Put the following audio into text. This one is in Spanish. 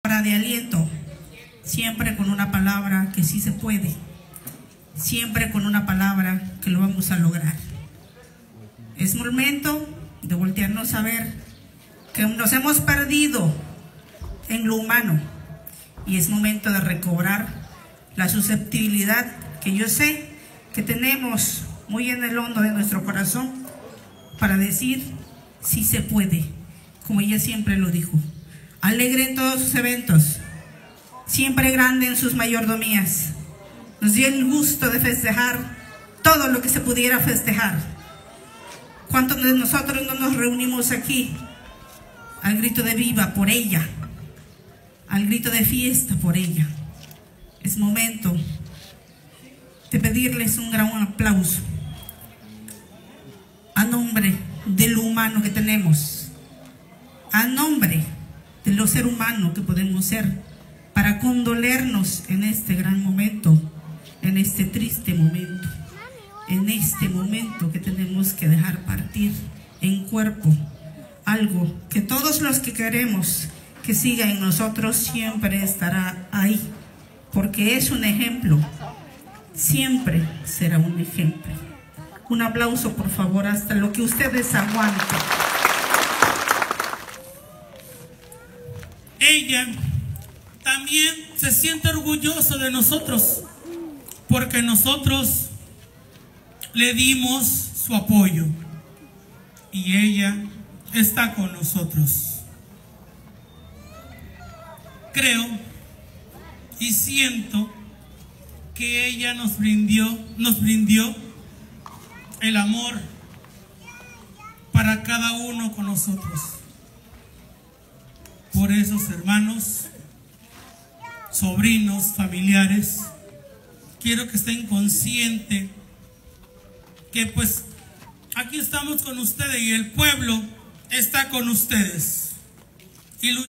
de aliento, siempre con una palabra que sí se puede, siempre con una palabra que lo vamos a lograr. Es momento de voltearnos a ver que nos hemos perdido en lo humano y es momento de recobrar la susceptibilidad que yo sé que tenemos muy en el hondo de nuestro corazón para decir sí se puede, como ella siempre lo dijo. Alegre en todos sus eventos, siempre grande en sus mayordomías. Nos dio el gusto de festejar todo lo que se pudiera festejar. ¿Cuántos de nosotros no nos reunimos aquí al grito de viva por ella, al grito de fiesta por ella? Es momento de pedirles un gran aplauso a nombre de lo humano que tenemos, a nombre de lo ser humano que podemos ser, para condolernos en este gran momento, en este triste momento, en este momento que tenemos que dejar partir en cuerpo algo que todos los que queremos que siga en nosotros siempre estará ahí, porque es un ejemplo, siempre será un ejemplo. Un aplauso, por favor, hasta lo que ustedes aguanten. Ella también se siente orgullosa de nosotros, porque nosotros le dimos su apoyo y ella está con nosotros. Creo y siento que ella nos brindó el amor para cada uno con nosotros. Por eso, hermanos, sobrinos, familiares, quiero que estén conscientes que pues aquí estamos con ustedes y el pueblo está con ustedes.